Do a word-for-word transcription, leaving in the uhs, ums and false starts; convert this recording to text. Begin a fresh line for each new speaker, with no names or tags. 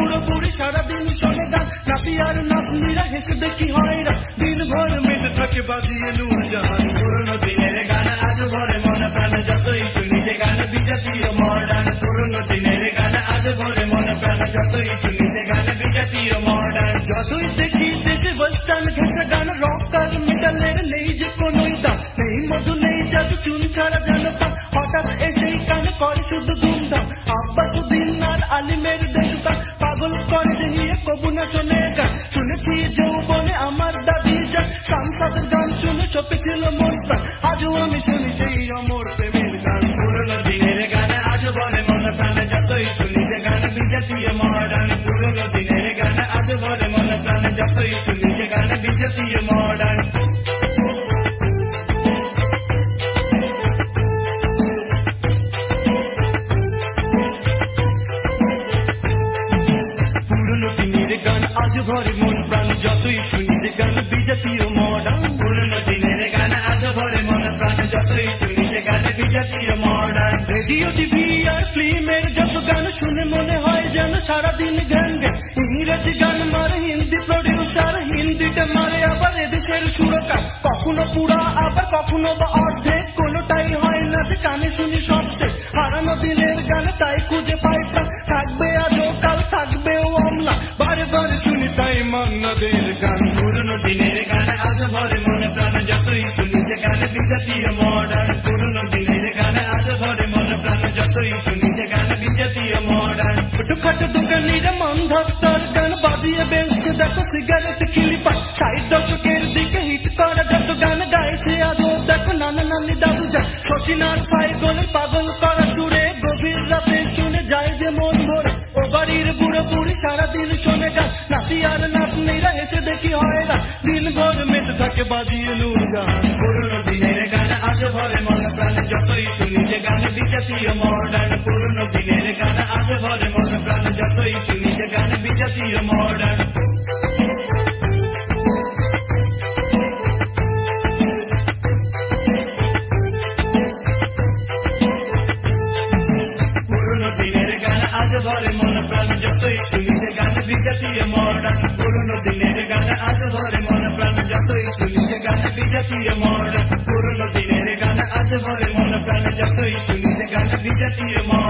বুড়ো বুড়ি সারাদিন শোনে গান, নাতি আর নাতনিরা হেসে দেখি হয়রা, দিন ভর মেতে থাকে বাজিয়ে নূরজাহান। পুরনো দিনের গান আজ ভরে মন প্রাণ, যতই শুনি যে গান বিজাতীয় মডার্ন। পুরনো দিনের গান আজ ভরে মন প্রাণ, যতই শুনি যে গান বিজাতীয় মডার্ন। যতই দেখি দেশে ওয়েস্টার্ন ঘেঁষা গান, রক আর মেটালের নেই যে কোনোই দাম, নেই মধু নেই জাদু চুন ছাড়া জানতাম, হঠাৎ এসেই কানে করে শুধু ধুমধাম। আব্বাসুদ্দিন আর আলিমের দেখতাম, পাগল করে দেখিয়ে কবু না শোনে গান। শুনেছি যৌবনে আমার দাদি যান, সাংসাদের গান শুনে চপেছিল মন প্রাণ, আজও আমি শুনি সেই অমর প্রেমের গান। পুরনো দিনের গান আজ বলে মন প্রাণ, যতই শুনি যে গান বিজাতীয় মডার্ন। পুরনো দিনের গান আজ বলে মন প্রাণ, যতই শুনি যে গান বিজাতীয় মডার্ন। পুরনো দিনের গান আজ ভরে মন প্রাণ, যতই শুনি যে গান বিজাতীয় মডার্ন। পুরনো দিনের গান আজ ভরে মন প্রাণ, যতই শুনি যে গান বিজাতীয় মডার্ন। রেডিও টিভি আর ফিল্মের যত গান শুনে মনে হয় যেন সারাদিন গান গান। ইংরেজি গান মারে হিন্দি প্রডিউসার, হিন্দিতে মারে আবার এদেশের সুরকার। কখনো পুরা আবার কখনো বা অর্ধেক, কোনোটাই হয় না যে কানে শুনি সবচেয়ে। হারানো দিনের গান তাই খুঁজে পাই প্রাণ, থাকবে আজও কাল থাকবেও অমলা, বারে বারে শুনি তাই মান্নাদের গান। পুরনো দিনের গান আজ ভরে মনে প্রাণ, যতই শুনি যে গান বিজাতীয় মডার্ন। পুরনো দিনের গান আজ ভরে মনে প্রাণ, যতই শুনি যে গান বিজাতীয় মডার্ন। ছোটখাটো দোকানিরা মন ধত্তর গান বাজিয়ে বেসছে, দেখো সিগারেট খিলি পায়। ষাট দশকের দিকে হিট করা যত গান গাইছে আজও দেখো নানা নানি দাদু যান। শচীনার সাইকেলের পাগল করা সুরে গভীর রাতে শুনে যায় যে মন ভরে। ও বাড়ির বুড়ো বুড়ি সারাদিন শোনে গান, নাতি আর নাতনিরা হেসে দেখি হয়রা, দিন ভর মেতে থাকে বাজিয়ে নূরজাহান। পুরনো দিনের গান আজ ভরে মন প্রাণ, যতই শুনি যে গান বিজাতীয় মডার্ন। পুরনো দিনের গান আজ ভরে মন প্রাণ, যতই শুনি যে গান বিজাতীয় মডার্ন। পুরনো দিনের গান আজ ভরে মন প্রাণ, যতই শুনি যে গান বিজাতীয় মডার্ন। পুরনো দিনের গান আজ ভরে মন প্রাণ, যতই শুনি যে গান বিজাতীয় মডার্ন। পুরনো দিনের গান আজ ভরে মন প্রাণ, যতই শুনি যে গান বিজাতীয় মডার্ন।